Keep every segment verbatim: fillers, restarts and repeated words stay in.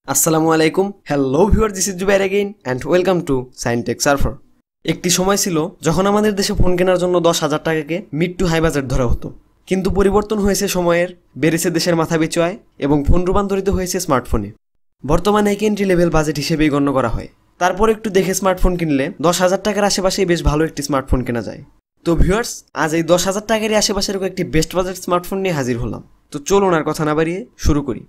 Assalamu alaikum. Hello viewers, this is Jubair again and welcome to Science Tech Surfer. একটি সময় ছিল যখন আমাদের দেশে ফোন কেনার জন্য দশ হাজার টাকাকে মিড টু হাই বাজেট ধরা হতো, কিন্তু পরিবর্তন হয়েছে সময়ের, বেড়েছে দেশের মাথা পিছু আয় এবং ফোন রূপান্তরিত হয়েছে স্মার্টফোনে। বর্তমানে একে এন্ট্রি লেভেল বাজেট হিসেবেই গণ্য করা হয়। তারপর একটু দেখে স্মার্টফোন কিনলে দশ হাজার টাকার আশেপাশেই বেশ ভালো একটি স্মার্টফোন কেনা যায়। তো ভিউয়ার্স, আজ এই দশ হাজার টাকারই আশেপাশের একটি বেস্ট বাজেট স্মার্টফোন নিয়ে হাজির হলাম। তো চলুন আর কথা না বাড়িয়ে শুরু করি।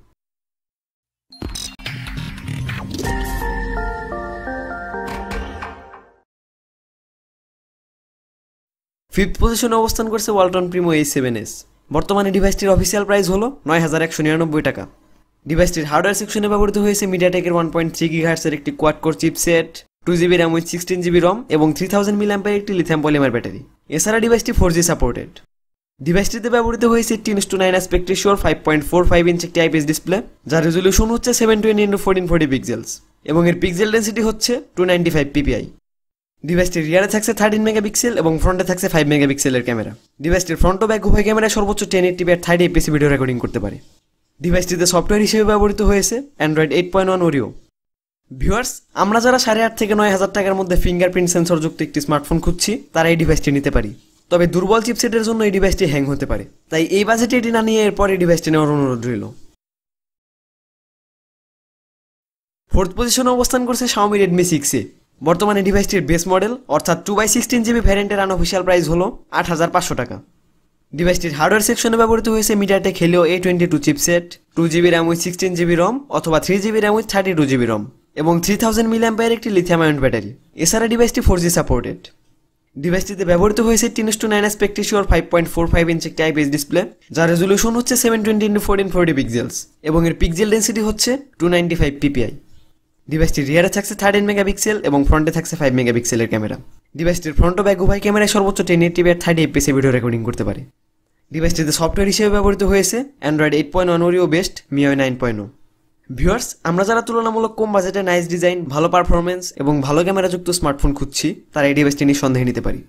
ফিফথ পজিশনে অবস্থান করছে Walton Primo H seven S. বর্তমানে ডিভাইসটির অফিসিয়াল প্রাইস হলো নয় হাজার একশো নিরানব্বই টাকা। ডিভাইসটির হার্ডওয়্যার সেকশনে ব্যবহৃত হয়েছে মিডিয়াটেকের ওয়ান পয়েন্ট থ্রি গিগাহার্টজের একটি quad core chipset, two GB RAM with sixteen GB ROM এবং থ্রি থাউজেন্ড মিলি অ্যাম্পের একটি লিথিয়াম পলিমার ব্যাটারি। এছাড়া ডিভাইসটি ফোর জি সাপোর্টেড। ডিভাইসটিতে ব্যবহৃত হয়েছে eighteen is two nine aspect রেশিওর five point four five inch একটি আইপিএস ডিসপ্লে, যার রেজলিউশন হচ্ছে seven twenty into fourteen forty pixels এবং এর পিক্সেল ডেন্সিটি হচ্ছে টু নাইনটি ফাইভ পিপিআই। ডিভাইসটির রিয়ারে থাকছে থার্টিন মেগাপিক্সেল এবং ফ্রন্টে থাকছে ফাইভ মেগাপিক্সেলের ক্যামেরা। ডিভাইসটির ফ্রন্ট ও ব্যাক উভয় ক্যামেরায় সর্বোচ্চ টেন এইট্টি পি আর থার্টি এফপিএস ভিডিও রেকর্ডিং করতে পারে। ডিভাইসটিতে সফটওয়্যার হিসেবে ব্যবহৃত হয়েছে Android eight point one Oreo. Viewers, আমরা যারা সাড়ে আট থেকে নয় হাজার টাকার মধ্যে ফিঙ্গারপ্রিন্ট সেন্সরযুক্ত একটি স্মার্টফোন খুঁজছি, তারা এই ডিভাইসটি নিতে পারি। তবে দুর্বল চিপসেটের জন্য এই ডিভাইসটি হ্যাং হতে পারে, তাই এই বাজেটে এটি না নিয়ে এরপর এই ডিভাইসটি নেওয়ার অনুরোধ রইল। ফোর্থ পজিশনে অবস্থান করছে শাওমি রেডমি সিক্স এ। বর্তমানে ডিভাইসটির বেস মডেল অর্থাৎ টু বাই সিক্সটিন জিবি ভ্যারিয়েন্টের আনঅফিসিয়াল প্রাইস হলো আট হাজার পাঁচশো টাকা। ডিভাইসটির হার্ডওয়্যার সেকশনে ব্যবহৃত হয়েছে MediaTek Helio A twenty two chipset, two GB RAM with sixteen GB ROM অথবা three GB RAM with thirty two GB ROM এবং থ্রি থাউজেন্ড মিলি অ্যাম্পের একটি লিথিয়াম আয়ন ব্যাটারি। এছাড়া ডিভাইসটি ফোর জি সাপোর্টেড। ডিভাইসটিতে ব্যবহৃত হয়েছে eighteen is two nine aspect রেশিওর five point four five inch একটি আইপিএস ডিসপ্লে, যার রেজলিউশন হচ্ছে seven twenty into fourteen forty pixels এবং এর পিক্সেল ডেন্সিটি হচ্ছে টু নাইনটি ফাইভ পিপিআই। ডিভাইসটির রিয়ারে থাকছে থার্টিন মেগাপিক্সেল এবং ফ্রন্টে থাকছে ফাইভ মেগাপিক্সেলের ক্যামেরা। ডিভাইসটির ফ্রন্ট ও ব্যাক উভয় ক্যামেরায় সর্বোচ্চ টেন এইট্টি পি আর থার্টি এফপিএস ভিডিও রেকর্ডিং করতে পারে। ডিভাইসটিতে সফটওয়্যার হিসেবে ব্যবহৃত হয়েছে Android eight point one Oreo based MIUI nine point O. Viewers, আমরা যারা তুলনামূলক কম বাজেটে নাইস ডিজাইন, ভালো পারফরমেন্স এবং ভালো ক্যামেরাযুক্ত স্মার্টফোন খুঁজছি, তারা এই ডিভাইসটি নিঃসন্দেহে নিতে পারি।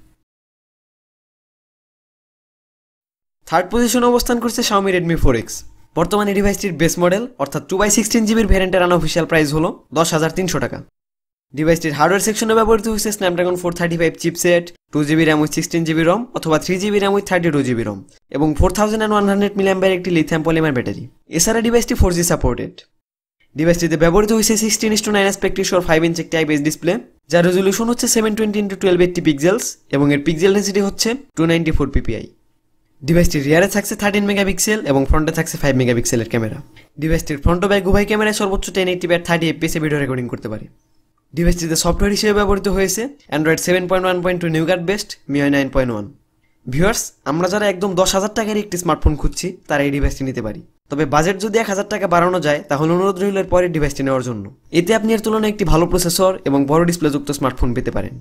থার্ড পজিশনে অবস্থান করছে শাওমি রেডমি ফোর এক্স। বর্তমানে ডিভাইসটির বেস মডেল অর্থাৎ টু বাই সিক্সটিন জিবির ভ্যারিয়েন্টের আনঅফিসিয়াল প্রাইস হলো দশ হাজার তিনশো টাকা। ডিভাইসটির হার্ডওয়্যার সেকশনে ব্যবহৃত হয়েছে Snapdragon four thirty five chipset, two GB RAM with sixteen GB ROM অথবা three GB RAM with thirty two GB ROM এবং four thousand one hundred milliampere একটি লিথিয়াম পলিমার ব্যাটারি। এছাড়া ডিভাইসটি ফোর জি সাপোর্টেড। ডিভাইসটিতে ব্যবহৃত হয়েছে sixteen is two nine aspect রেশিওর five inch একটি আইপিএস ডিসপ্লে, যার রেজলিউশন হচ্ছে seven twenty into twelve eighty pixels এবং এর পিক্সেল ডেন্সিটি হচ্ছে টু নাইনটি ফোর পিপিআই। ডিভাইসটির রিয়ারে থাকছে থার্টিন মেগাপিক্সেল এবং ফ্রন্টে থাকছে ফাইভ মেগাপিক্সেলের ক্যামেরা। ডিভাইসটির ফ্রন্ট ও ব্যাক উভয় ক্যামেরায় সর্বোচ্চ টেন এইট্টি পি আর থার্টি এফপিএস ভিডিও রেকর্ডিং করতে পারে। ডিভাইসটিতে সফটওয়্যার হিসেবে ব্যবহৃত হয়েছে Android seven point one point two Nougat based MIUI nine point one. Viewers, আমরা যারা একদম দশ হাজার টাকার একটি স্মার্টফোন খুঁজছি, তারা এই ডিভাইসটি নিতে পারি। তবে বাজেট যদি এক হাজার টাকা বাড়ানো যায়, তাহলে অনুরোধ রইল এর পরের ডিভাইসটি নেওয়ার জন্য। এতে আপনি এর তুলনায় একটি ভালো প্রসেসর এবং বড় ডিসপ্লেযুক্ত স্মার্টফোন পেতে পারেন।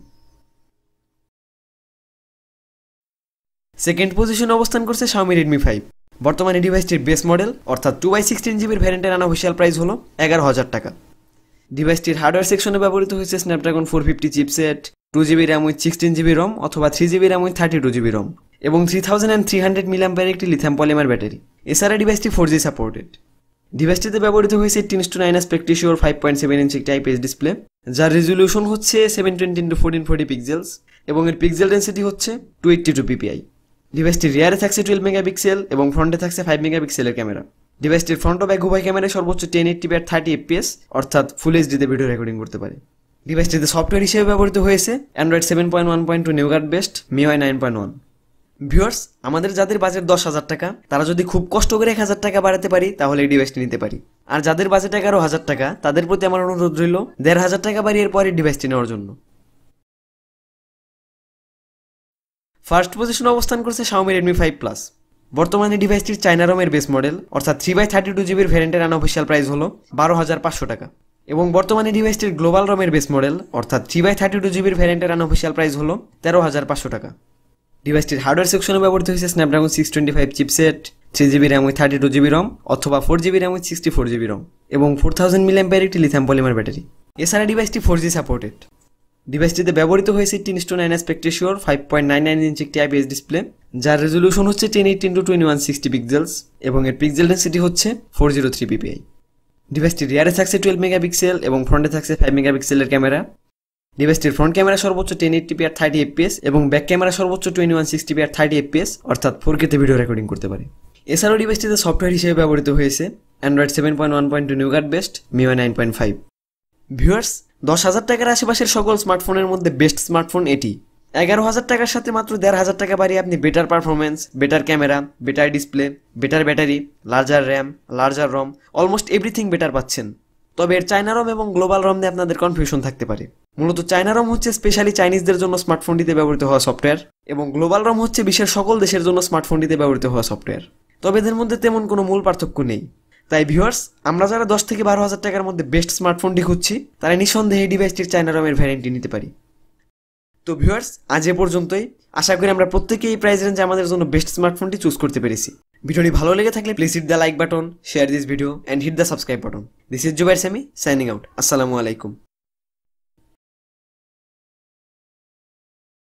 সেকেন্ড পজিশনে অবস্থান করছে শাওমি রেডমি ফাইভ। বর্তমানে ডিভাইসটির বেস মডেল অর্থাৎ টু বাই সিক্সটিন জিবির ভ্যারিয়েন্টের আনঅফিসিয়াল প্রাইস হলো এগারো হাজার টাকা। ডিভাইসটির হার্ডওয়্যার সেকশনে ব্যবহৃত হয়েছে Snapdragon four fifty chipset, two GB RAM with sixteen GB ROM অথবা three GB RAM with thirty two GB ROM এবং three thousand and three hundred milliampere একটি লিথিয়াম পলিমার ব্যাটারি। এছাড়া ডিভাইসটি ফোর জি সাপোর্টেড। ডিভাইসটিতে ব্যবহৃত হয়েছে eighteen is two nine aspect রেশিওর five point seven inch একটি আইপিএস ডিসপ্লে, যার রেজলিউশন হচ্ছে seven twenty into fourteen forty pixels এবং এর পিক্সেল ডেন্সিটি হচ্ছে টু এইট্টি টু পিপিআই। ডিভাইসটির রিয়ারে থাকছে টুয়েলভ মেগাপিক্সেল এবং ফ্রন্টে থাকছে ফাইভ মেগাপিক্সেলের ক্যামেরা। ডিভাইসটির ফ্রন্ট ও ব্যাক উভয় ক্যামেরায় সর্বোচ্চ টেন এইট্টি পি আর থার্টি এফপিএস অর্থাৎ ফুল এইচডিতে ভিডিও রেকর্ডিং করতে পারে। ডিভাইসটিতে সফটওয়্যার হিসেবে ব্যবহৃত হয়েছে Android seven point one point two Nougat based MIUI nine point one. Viewers, আমাদের যাদের বাজেট দশ হাজার টাকা, তারা যদি খুব কষ্ট করে এক হাজার টাকা বাড়াতে পারি, তাহলে এই ডিভাইসটি নিতে পারি। আর যাদের বাজেট এগারো হাজার টাকা, তাদের প্রতি আমার অনুরোধ রইল দেড় হাজার টাকা বাড়িয়ে এর পরে ডিভাইসটি নেওয়ার জন্য। ফার্স্ট পজিশনে অবস্থান করছে শাওমি রেডমি ফাইভ প্লাস। বর্তমানে ডিভাইসটির চায়না রমের বেস মডেল অর্থাৎ থ্রি বাই থার্টি টু জিবির ভ্যারিয়েন্টের আনঅফিসিয়াল প্রাইস হলো বারো হাজার পাঁচশো টাকা এবং বর্তমানে ডিভাইসটির গ্লোবাল রমের বেস মডেল অর্থাৎ থ্রি বাই থার্টি টু জিবির ভ্যারিয়েন্টের আনঅফিসিয়াল প্রাইস হলো তেরো হাজার পাঁচশো টাকা। ডিভাইসটির হার্ডওয়্যার সেকশনে ব্যবহৃত হয়েছে Snapdragon six twenty five chipset, three GB RAM with thirty two GB ROM অথবা four GB RAM with sixty four GB ROM এবং ফোর থাউজেন্ড মিলি অ্যাম্পের একটি লিথিয়াম পলিমার ব্যাটারি। এছাড়া ডিভাইসটি ফোর জি সাপোর্টেড। ডিভাইসটিতে ব্যবহৃত হয়েছে eighteen is two nine aspect রেশিওর five point nine nine inch একটি আইপিএস ডিসপ্লে, যার রেজলিউশন হচ্ছে ten eighty into twenty one sixty pixels এবং এর পিক্সেল ডেন্সিটি হচ্ছে ফোর জিরো থ্রি পিপিআই। ডিভাইসটির রিয়ারে থাকছে টুয়েলভ মেগাপিক্সেল এবং ফ্রন্টে থাকছে ফাইভ মেগাপিক্সেলের ক্যামেরা। ডিভাইসটির ফ্রন্ট ক্যামেরা সর্বোচ্চ টেন এইটটি পি আর থার্টি এফপিএস এবং ব্যাক ক্যামেরা সর্বোচ্চ টোয়েন্টি ওয়ান সিক্সটি পি আর থার্টি এফপিএস অর্থাৎ ফোর কেতে ভিডিও রেকর্ডিং করতে পারে। এছাড়াও ডিভাইসটিতে সফটওয়্যার হিসেবে ব্যবহৃত হয়েছে Android seven point one point two Nougat based MIUI nine point five. Viewers, দশ হাজার টাকার আশেপাশের সকল স্মার্টফোনের মধ্যে বেস্ট স্মার্টফোন এটি। এগারো হাজার টাকার সাথে মাত্র দেড় হাজার টাকা বাড়িয়ে আপনি better performance, better camera, better display, better battery, larger RAM, larger ROM, almost everything better পাচ্ছেন। তবে এর চায়না রম এবং গ্লোবাল রম নিয়ে আপনাদের কনফিউশন থাকতে পারে। মূলত চায়না রম হচ্ছে স্পেশালি চাইনিজদের জন্য স্মার্টফোনটিতে ব্যবহৃত হওয়া সফটওয়্যার এবং গ্লোবাল রম হচ্ছে বিশ্বের সকল দেশের জন্য স্মার্টফোনটিতে ব্যবহৃত হওয়া সফটওয়্যার। তবে এদের মধ্যে তেমন কোনো মূল পার্থক্য নেই। তাই ভিউয়ার্স, আমরা যারা দশ থেকে বারো হাজার টাকার মধ্যে বেস্ট স্মার্টফোনটি খুঁজছি তারা নিঃসন্দেহে এই ডিভাইসটির চায়না রমের ভ্যারিয়েন্টটি নিতে পারি। তো ভিউয়ার্স, আজ এ পর্যন্তই। আশা করি আমরা প্রত্যেকেই এই প্রাইস রেঞ্জে আমাদের জন্য বেস্ট স্মার্টফোনটি চুজ করতে পেরেছি। ভিডিওটি ভালো লেগে থাকলে please hit the like button, share this video and hit the subscribe button. This is Zubair Sami signing out. আসসালামু আলাইকুম।